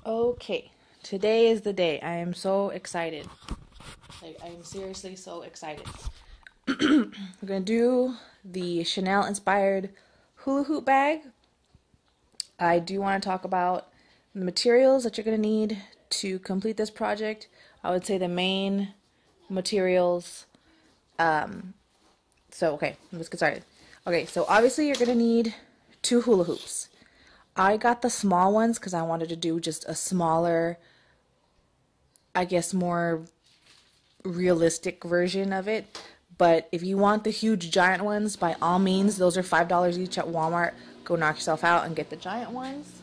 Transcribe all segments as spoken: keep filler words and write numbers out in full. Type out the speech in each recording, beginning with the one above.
Okay, today is the day. I am so excited. Like, I am seriously so excited. We're gonna do the Chanel inspired hula hoop bag. I do want to talk about the materials that you're gonna need to complete this project. I would say the main materials. Um, so, okay, let's get started. Okay, so obviously you're gonna need two hula hoops. I got the small ones because I wanted to do just a smaller, I guess more realistic version of it. But if you want the huge giant ones, by all means, those are five dollars each at Walmart. Go knock yourself out and get the giant ones.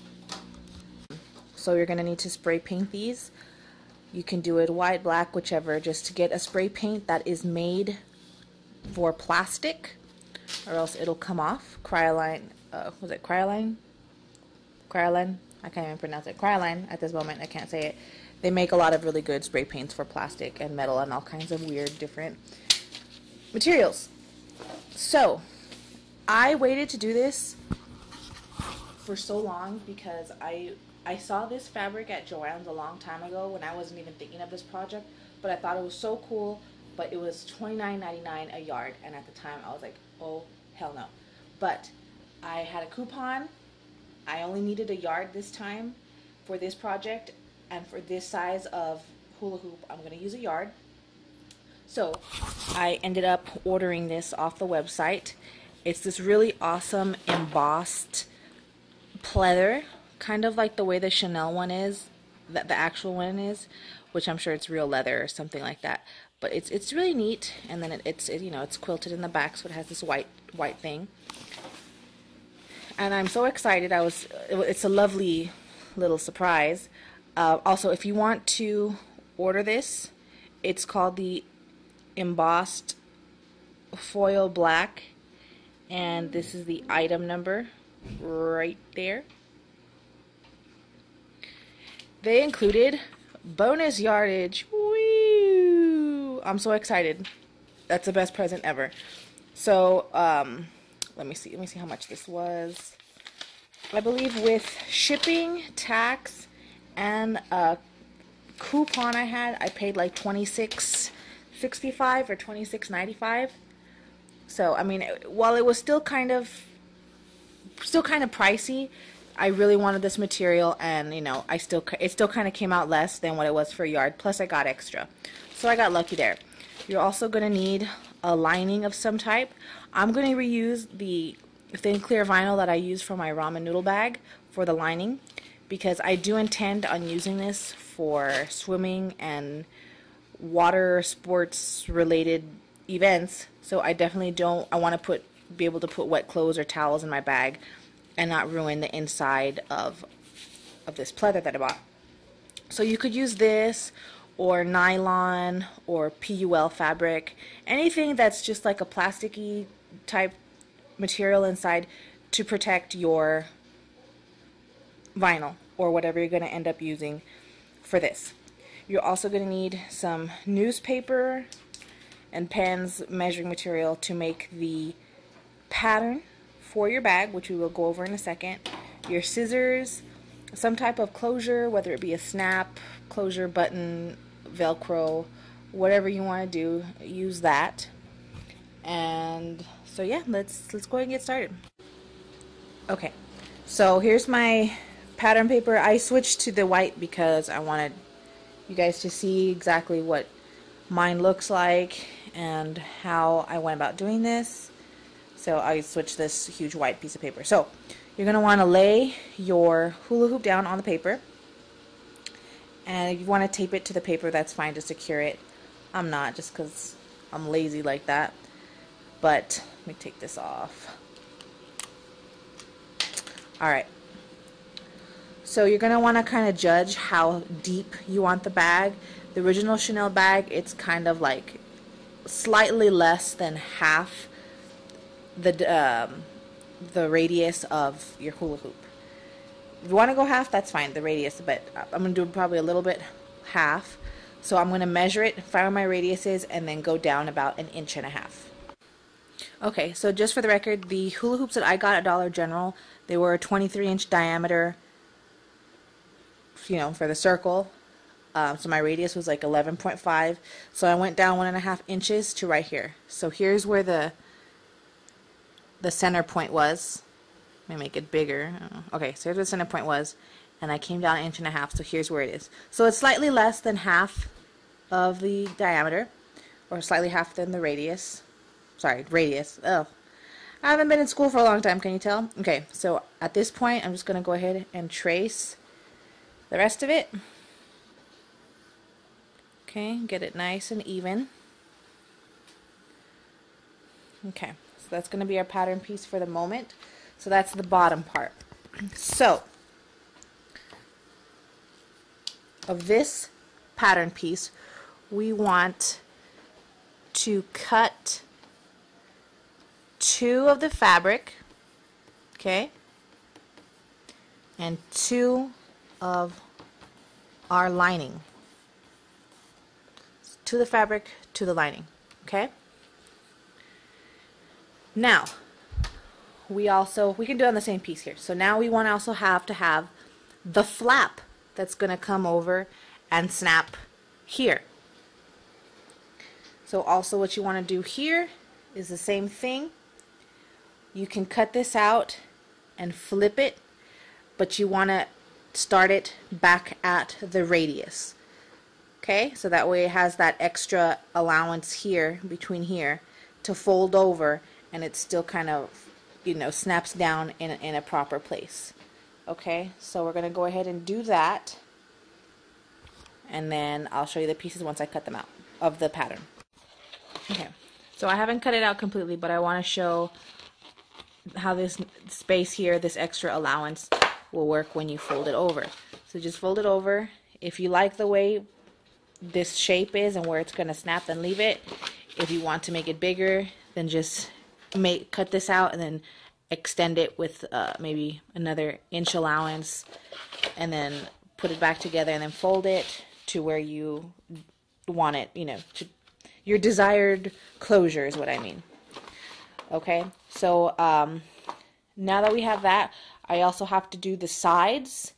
So you're going to need to spray paint these. You can do it white, black, whichever, just to get a spray paint that is made for plastic, or else it'll come off. Cryoline, uh, was it cryoline? Cryoline? I can't even pronounce it. Cryoline, at this moment, I can't say it. They make a lot of really good spray paints for plastic and metal and all kinds of weird different materials. So, I waited to do this for so long because I I saw this fabric at Joann's a long time ago when I wasn't even thinking of this project, but I thought it was so cool, but it was twenty-nine ninety-nine a yard, and at the time I was like, oh, hell no. But I had a coupon. I only needed a yard this time for this project, and for this size of hula hoop, I'm going to use a yard. So I ended up ordering this off the website. It's this really awesome embossed pleather, kind of like the way the Chanel one is, that the actual one is, which I'm sure it's real leather or something like that. But it's it's really neat, and then it, it's it, you know it's quilted in the back, so it has this white white thing. And I'm so excited. I was it's a lovely little surprise. Uh, also, if you want to order this, it's called the embossed foil black, and this is the item number right there. They included bonus yardage. Woo! I'm so excited. That's the best present ever. So, um, let me see. Let me see how much this was. I believe with shipping, tax, and a coupon I had, I paid like twenty-six sixty-five or twenty-six ninety-five. So, I mean, while it was still kind of still kind of pricey, I really wanted this material, and you know, I still it still kind of came out less than what it was for a yard. Plus, I got extra, so I got lucky there. You're also going to need a lining of some type. I'm going to reuse the thin clear vinyl that I used for my ramen noodle bag for the lining, because I do intend on using this for swimming and water sports related events. So I definitely don't I want to put be able to put wet clothes or towels in my bag and not ruin the inside of of this pleather that I bought. So you could use this or nylon or P U L fabric, anything that's just like a plasticky type material inside to protect your vinyl or whatever you're going to end up using for this. You're also going to need some newspaper and pens, measuring material to make the pattern for your bag, which we will go over in a second. Your scissors, some type of closure, whether it be a snap, closure, button, Velcro, whatever you want to do, use that. And so yeah, let's let's go ahead and get started. Okay, so here's my pattern paper. I switched to the white because I wanted you guys to see exactly what mine looks like and how I went about doing this. So I switched this huge white piece of paper. So you're going to want to lay your hula hoop down on the paper, and if you want to tape it to the paper, that's fine to secure it. I'm not, just because I'm lazy like that. But let me take this off. Alright. So you're going to want to kind of judge how deep you want the bag. The original Chanel bag, it's kind of like slightly less than half the um, the radius of your hula hoop. If you want to go half, that's fine, the radius, but I'm going to do probably a little bit half. So I'm going to measure it, find where my radius is, and then go down about an inch and a half. Okay, so just for the record, the hula hoops that I got at Dollar General, they were a twenty-three inch diameter you know, for the circle. Um, so my radius was like eleven point five. So I went down one and a half inches to right here. So here's where the the center point was. Let me make it bigger. Okay, so here's where the center point was, and I came down an inch and a half. So here's where it is. So it's slightly less than half of the diameter, or slightly half than the radius. Sorry, radius. Oh, I haven't been in school for a long time. Can you tell? Okay, so at this point, I'm just gonna go ahead and trace the rest of it. Okay, get it nice and even. Okay, so that's going to be our pattern piece for the moment. So that's the bottom part. So, of this pattern piece, we want to cut two of the fabric, okay, and two of our lining. To the fabric, to the lining, okay? Now, we also, we can do it on the same piece here. So now we want to also have to have the flap that's going to come over and snap here. So also what you want to do here is the same thing. You can cut this out and flip it, but you want to start it back at the radius. Okay, so that way it has that extra allowance here, between here, to fold over, and it still kind of, you know, snaps down in, in a proper place. Okay, so we're going to go ahead and do that, and then I'll show you the pieces once I cut them out of the pattern. Okay, so I haven't cut it out completely, but I want to show how this space here, this extra allowance, will work when you fold it over. So just fold it over. If you like the way this shape is and where it's going to snap, then leave it. If you want to make it bigger, then just make cut this out and then extend it with uh, maybe another inch allowance, and then put it back together and then fold it to where you want it, you know, to your desired closure is what I mean. Okay, so um, now that we have that, I also have to do the sides,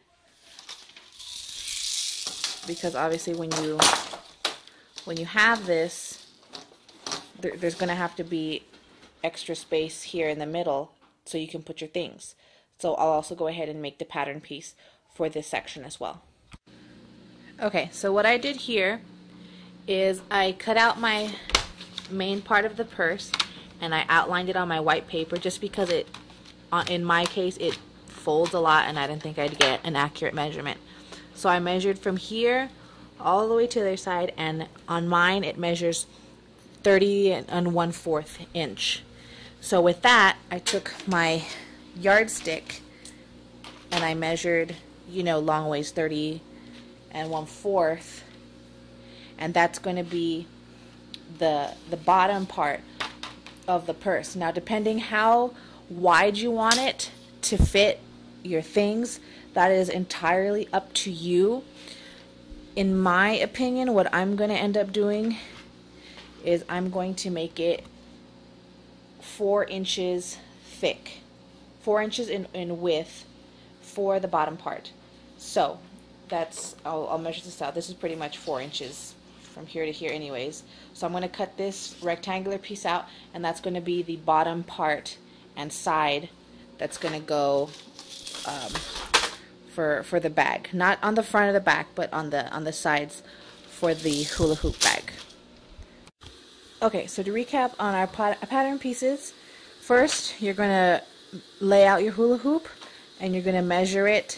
because obviously when you when you have this, there, there's going to have to be extra space here in the middle so you can put your things. So I'll also go ahead and make the pattern piece for this section as well. Okay, so what I did here is I cut out my main part of the purse and I outlined it on my white paper, just because it, in my case, it folds a lot and I didn't think I'd get an accurate measurement. So I measured from here all the way to the other side, and on mine it measures thirty and one fourth inch. So with that, I took my yardstick and I measured, you know, long ways thirty and one fourth, and that's going to be the the bottom part of the purse. Now, depending how wide you want it to fit your things, that is entirely up to you. In my opinion, what I'm going to end up doing is I'm going to make it four inches thick, four inches in, in width for the bottom part. So that's, I'll, I'll measure this out. This is pretty much four inches from here to here anyways. So I'm going to cut this rectangular piece out, and that's going to be the bottom part and side that's going to go um, for for the bag, not on the front of the back, but on the on the sides for the hula hoop bag. Okay, so to recap on our pat pattern pieces, first you're going to lay out your hula hoop and you're going to measure it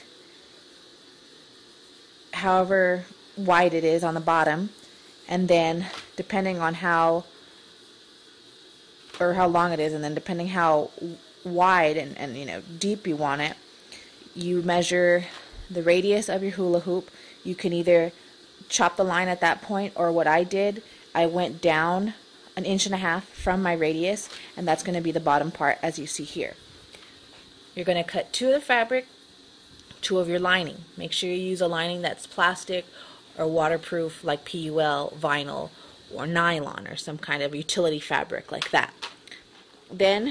however wide it is on the bottom, and then depending on how or how long it is, and then depending how wide and, and you know deep you want it, you measure the radius of your hula hoop. You can either chop the line at that point, or what I did, I went down an inch and a half from my radius, and that's going to be the bottom part as you see here. You're going to cut two of the fabric, two of your lining. Make sure you use a lining that's plastic or waterproof, like P U L, vinyl, or nylon, or some kind of utility fabric like that. Then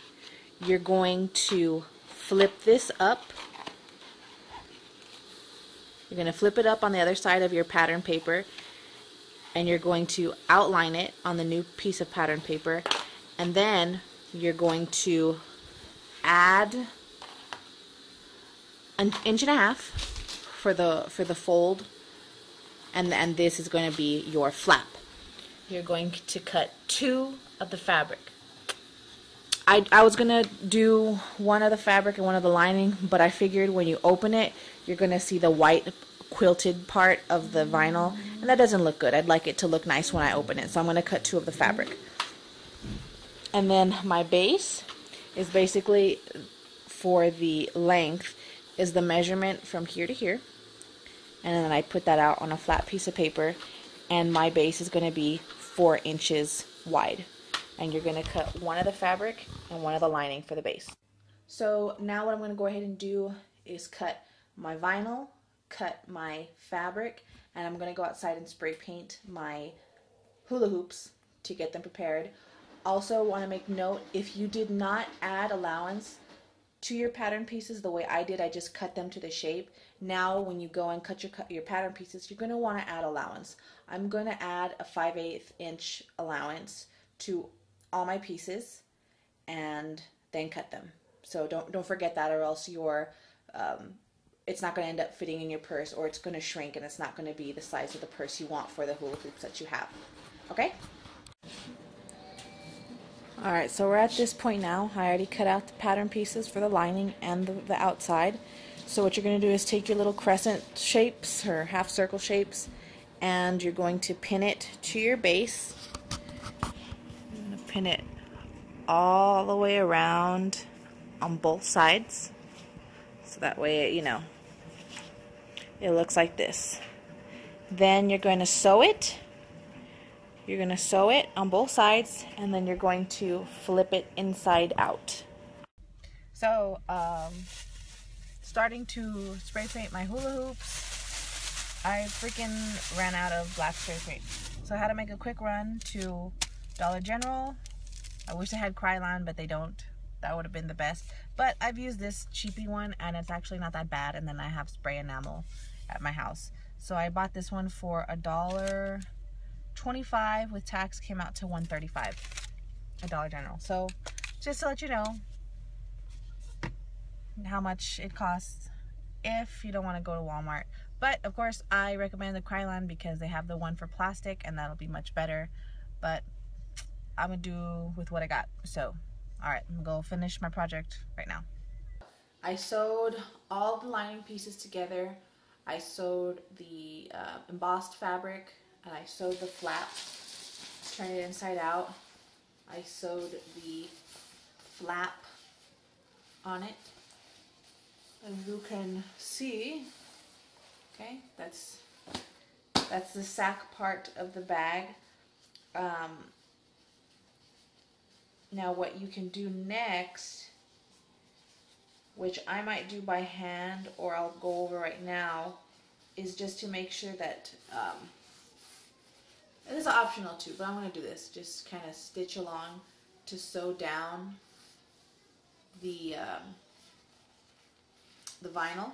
you're going to flip this up You're going to flip it up on the other side of your pattern paper, and you're going to outline it on the new piece of pattern paper, and then you're going to add an inch and a half for the for the fold, and and this is going to be your flap. You're going to cut two of the fabric. I, I was going to do one of the fabric and one of the lining, but I figured when you open it, you're going to see the white quilted part of the vinyl, and that doesn't look good. I'd like it to look nice when I open it, so I'm going to cut two of the fabric. And then my base is basically, for the length, is the measurement from here to here, and then I put that out on a flat piece of paper, and my base is going to be four inches wide. And you're going to cut one of the fabric and one of the lining for the base. So now what I'm going to go ahead and do is cut my vinyl, cut my fabric, and I'm going to go outside and spray paint my hula hoops to get them prepared. Also want to make note, if you did not add allowance to your pattern pieces the way I did, I just cut them to the shape. Now when you go and cut your, your pattern pieces, you're going to want to add allowance. I'm going to add a five eighths inch allowance to all my pieces and then cut them. So don't don't forget that, or else your um, it's not going to end up fitting in your purse, or it's going to shrink and it's not going to be the size of the purse you want for the hula hoops that you have. Okay? Alright, so we're at this point now. I already cut out the pattern pieces for the lining and the, the outside. So what you're going to do is take your little crescent shapes or half circle shapes, and you're going to pin it to your base. You're going to pin it all the way around on both sides, so that way, you know, it looks like this. Then you're going to sew it. You're going to sew it on both sides, and then you're going to flip it inside out. So, um, starting to spray paint my hula hoops, I freaking ran out of black spray paint. So I had to make a quick run to Dollar General. I wish they had Krylon, but they don't. That would have been the best. But I've used this cheapy one, and it's actually not that bad. And then I have spray enamel at my house. So I bought this one for a dollar twenty-five. With tax, came out to one thirty-five at Dollar General. So just to let you know how much it costs if you don't want to go to Walmart. But of course, I recommend the Krylon because they have the one for plastic, and that'll be much better. But I'm gonna do with what I got. So alright, I'm gonna go finish my project right now. I sewed all the lining pieces together. I sewed the uh, embossed fabric, and I sewed the flap, turned it inside out. I sewed the flap on it. As you can see, okay, that's that's the sack part of the bag. Um, now what you can do next, which I might do by hand or I'll go over right now, is just to make sure that, um, it is optional too, but I'm going to do this, just kind of stitch along to sew down the, um, the vinyl.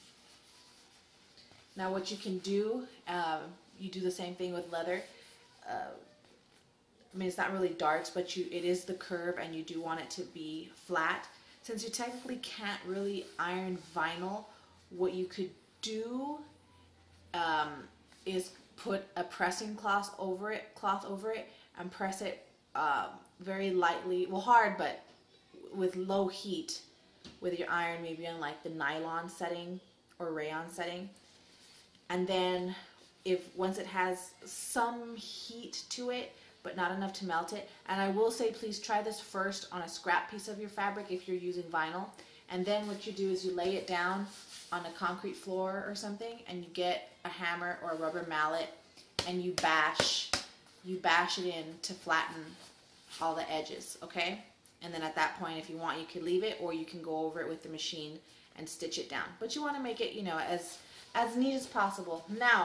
Now what you can do, um, you do the same thing with leather. Uh, I mean, it's not really darts, but you it is the curve, and you do want it to be flat. Since you technically can't really iron vinyl, what you could do um, is put a pressing cloth over it, cloth over it, and press it uh, very lightly, well hard, but with low heat with your iron, maybe on like the nylon setting or rayon setting. And then if once it has some heat to it, but not enough to melt it. And I will say, please try this first on a scrap piece of your fabric if you're using vinyl. And then what you do is you lay it down on a concrete floor or something, and you get a hammer or a rubber mallet, and you bash, you bash it in to flatten all the edges, okay? And then at that point, if you want, you can leave it, or you can go over it with the machine and stitch it down. But you want to make it, you know, as, as neat as possible. Now,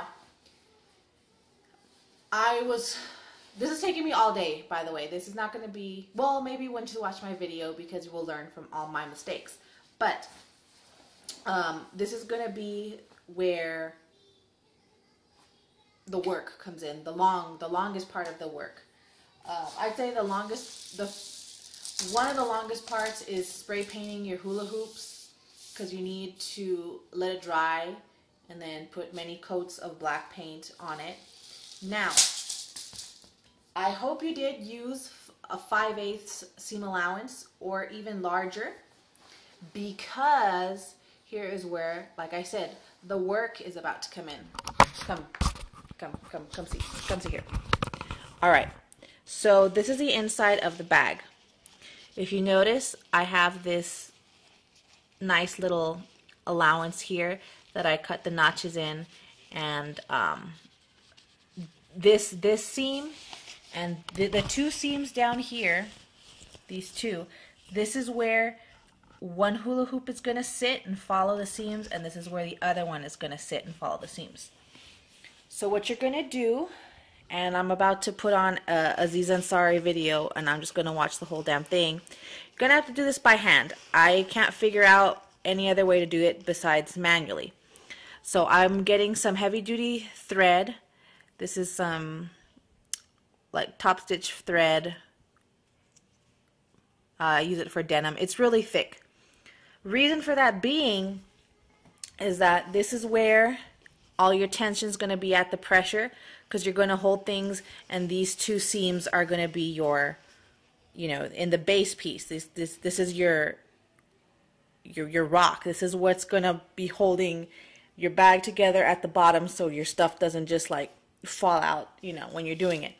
I was... This is taking me all day, by the way. This is not going to be, well, maybe once you watch my video, because you will learn from all my mistakes. But Um, this is going to be where the work comes in, the long, the longest part of the work. Uh, I'd say the longest, the one of the longest parts is spray painting your hula hoops, because you need to let it dry and then put many coats of black paint on it. Now, I hope you did use a five eighths seam allowance or even larger, because here is where, like I said, the work is about to come in. Come, come, come, come see, come see here. All right, so this is the inside of the bag. If you notice, I have this nice little allowance here that I cut the notches in, and um, this this seam and the, the two seams down here, these two, this is where one hula hoop is going to sit and follow the seams, and this is where the other one is going to sit and follow the seams. So what you're going to do, and I'm about to put on a Aziz Ansari video, and I'm just going to watch the whole damn thing. You're going to have to do this by hand. I can't figure out any other way to do it besides manually. So I'm getting some heavy duty thread. This is some like top stitch thread. Uh, I use it for denim. It's really thick. Reason for that being is that this is where all your tension is going to be at the pressure, because you're going to hold things, and these two seams are going to be your, you know, in the base piece. This this this is your your your rock. This is what's going to be holding your bag together at the bottom, so your stuff doesn't just like fall out, you know, when you're doing it.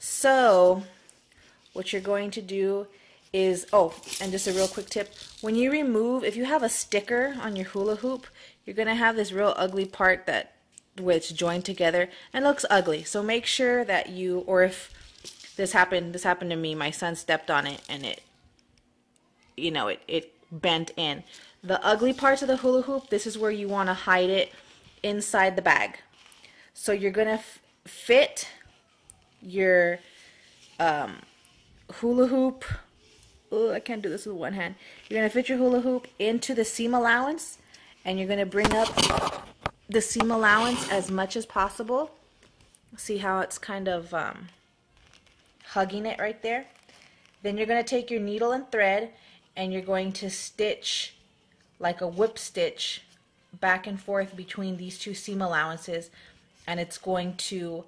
So what you're going to do is, oh, and just a real quick tip, when you remove, if you have a sticker on your hula hoop, you're going to have this real ugly part that where it's joined together and looks ugly. So make sure that you, or if this happened, this happened to me, my son stepped on it and it, you know, it, it bent in. The ugly parts of the hula hoop, this is where you want to hide it inside the bag. So you're going to fit your um, hula hoop, oh, I can't do this with one hand. You're going to fit your hula hoop into the seam allowance, and you're going to bring up the seam allowance as much as possible. See how it's kind of um, hugging it right there? Then you're going to take your needle and thread, and you're going to stitch like a whip stitch back and forth between these two seam allowances, and it's going to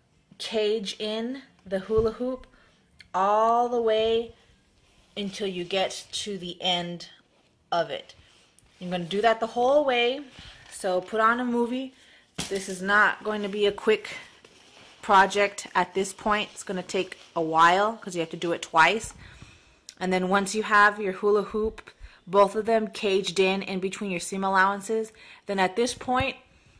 cage in the hula hoop all the way until you get to the end of it. You're going to do that the whole way. So put on a movie. This is not going to be a quick project at this point. It's going to take a while because you have to do it twice. And then once you have your hula hoop, both of them caged in in between your seam allowances, then at this point,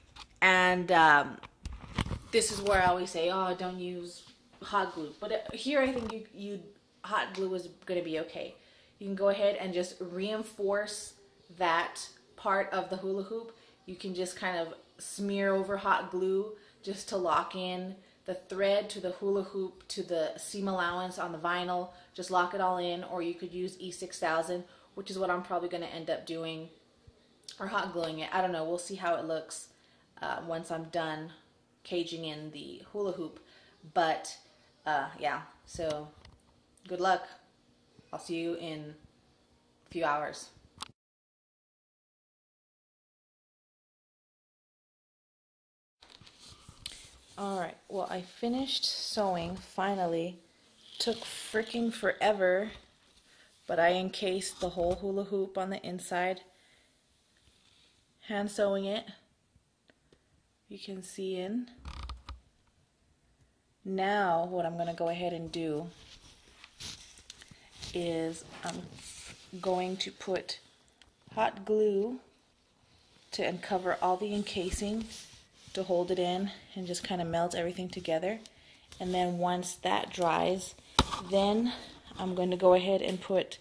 and um, this is where I always say, oh, don't use hot glue. But here I think you, you hot glue is going to be okay. You can go ahead and just reinforce that part of the hula hoop. You can just kind of smear over hot glue just to lock in the thread to the hula hoop to the seam allowance on the vinyl. Just lock it all in, or you could use E six thousand, which is what I'm probably going to end up doing, or hot gluing it. I don't know. We'll see how it looks uh, once I'm done caging in the hula hoop. But uh, yeah, so good luck. I'll see you in a few hours. Alright, well, I finished sewing finally. Took freaking forever, but I encased the whole hula hoop on the inside. Hand sewing it. You can see in. Now, what I'm going to go ahead and do is I'm going to put hot glue to uncover all the encasing to hold it in and just kind of melt everything together. And then once that dries, then I'm going to go ahead and put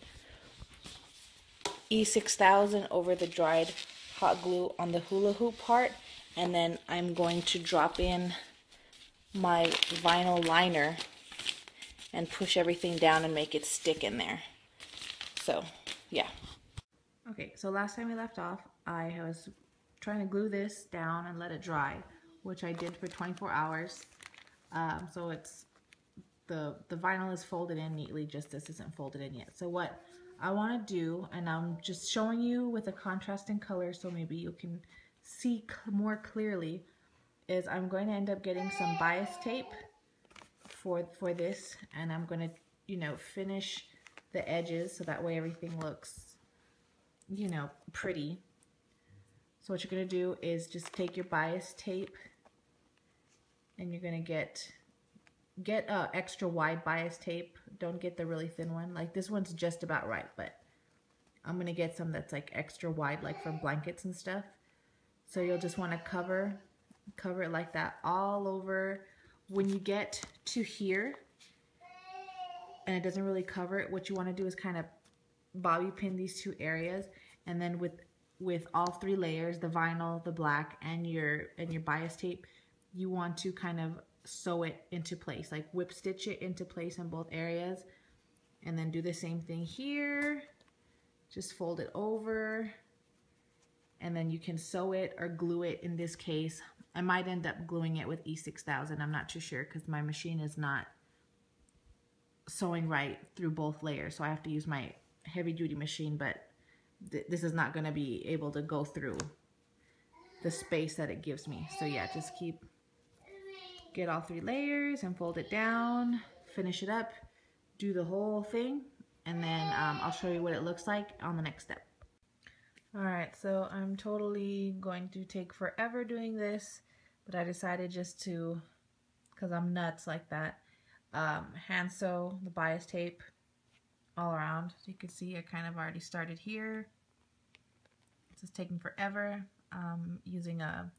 E six thousand over the dried hot glue on the hula hoop part, and then I'm going to drop in my vinyl liner and push everything down and make it stick in there. So yeah. Okay, so last time we left off, I was trying to glue this down and let it dry, which I did for twenty-four hours. Um, so it's the the vinyl is folded in neatly, just this isn't folded in yet. So what I want to do, and I'm just showing you with a contrasting color so maybe you can see more clearly, is I'm going to end up getting some bias tape for for this, and I'm going to, you know, finish the edges so that way everything looks, you know, pretty. So what you're going to do is just take your bias tape and you're going to get get uh, extra wide bias tape. Don't get the really thin one. Like this one's just about right, but I'm going to get some that's like extra wide, like for blankets and stuff. So you'll just want to cover cover it like that all over. When you get to here and it doesn't really cover it, what you want to do is kind of bobby pin these two areas, and then with with all three layers, the vinyl, the black, and your and your bias tape, you want to kind of sew it into place, like whip stitch it into place in both areas, and then do the same thing here. Just fold it over, and then you can sew it or glue it. In this case, I might end up gluing it with E six thousand. I'm not too sure because my machine is not sewing right through both layers, so I have to use my heavy duty machine, but th this is not going to be able to go through the space that it gives me. So yeah, just keep get all three layers and fold it down, finish it up, do the whole thing, and then um, I'll show you what it looks like on the next step. Alright, so I'm totally going to take forever doing this, but I decided just to, because I'm nuts like that, um, hand sew the bias tape all around. So you can see I kind of already started here. This is taking forever. Um, using a,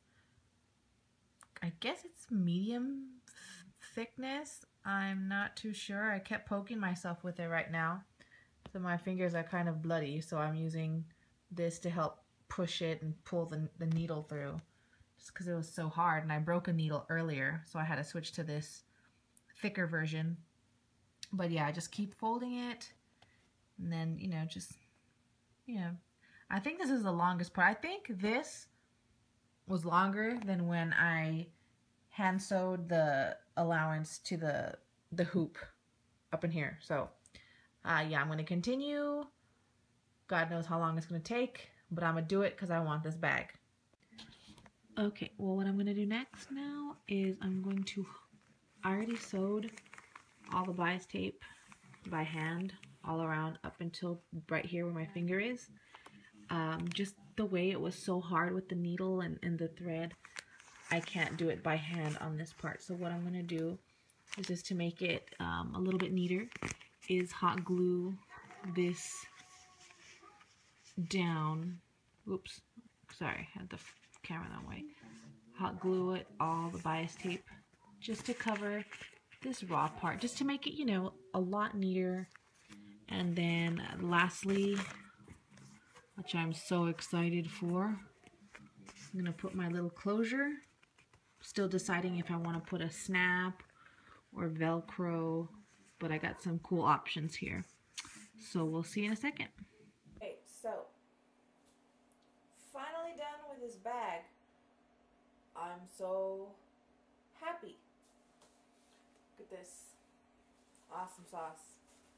I guess it's medium thickness. I'm not too sure. I kept poking myself with it right now. So my fingers are kind of bloody, so I'm using this to help push it and pull the, the needle through, just because it was so hard, and I broke a needle earlier, so I had to switch to this thicker version. But yeah, I just keep folding it, and then, you know, just, you know, I think this is the longest part. I think this was longer than when I hand sewed the allowance to the the hoop up in here. So uh, yeah, I'm going to continue. God knows how long it's going to take, but I'm going to do it because I want this bag. Okay, well, what I'm going to do next now is I'm going to, I already sewed all the bias tape by hand all around up until right here where my finger is. Um, just the way it was so hard with the needle and, and the thread, I can't do it by hand on this part. So what I'm going to do is, just to make it um, a little bit neater, is hot glue this down. Oops, sorry, I had the camera that way. Hot glue it, all the bias tape, just to cover this raw part, just to make it, you know, a lot neater. And then lastly, which I'm so excited for, I'm gonna put my little closure. Still deciding if I want to put a snap or Velcro, but I got some cool options here. So we'll see in a second. Okay, so finally done with this bag. I'm so happy. Look at this. Awesome sauce.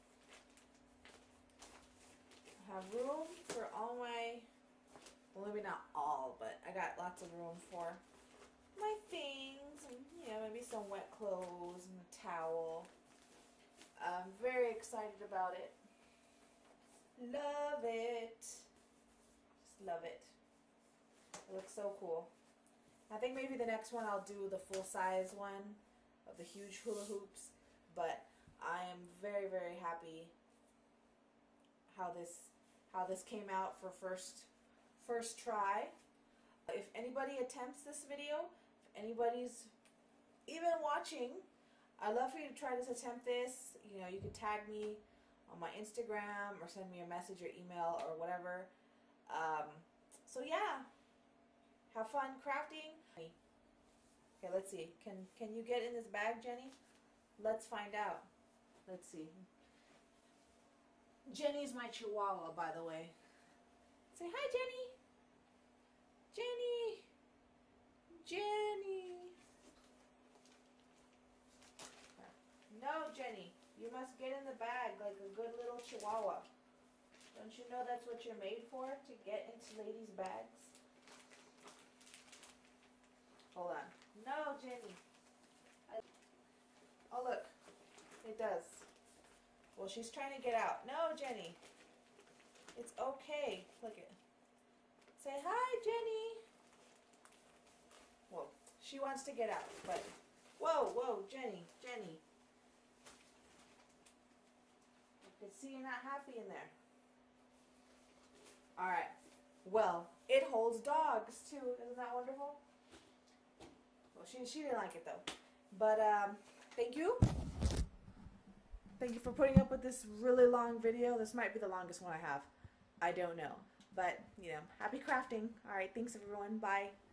I have room for all my, well, maybe not all, but I got lots of room for my things, and, you know, maybe some wet clothes and a towel. I'm very excited about it. Love it. Just love it. It looks so cool. I think maybe the next one I'll do the full size one of the huge hula hoops, but I am very, very happy how this how this came out for first first try. If anybody attempts this video, if anybody's even watching, I'd love for you to try this, attempt this. You know, you can tag me on my Instagram or send me a message or email or whatever. Um, so yeah, have fun crafting. Okay, let's see. Can can you get in this bag, Jenny? Let's find out. Let's see. Jenny's my chihuahua, by the way. Say hi, Jenny. Jenny! Jenny! No, Jenny. You must get in the bag like a good little chihuahua. Don't you know that's what you're made for? To get into ladies' bags? Hold on. No, Jenny. I... Oh, look. It does. Well, she's trying to get out. No, Jenny. It's okay. Look it. Say hi, Jenny. Whoa. She wants to get out, but... Whoa, whoa, Jenny, Jenny. I can see you're not happy in there. Alright. Well, it holds dogs, too. Isn't that wonderful? Well, she, she didn't like it, though. But, um, thank you. Thank you for putting up with this really long video. This might be the longest one I have. I don't know. But, you know, happy crafting. Alright, thanks, everyone. Bye.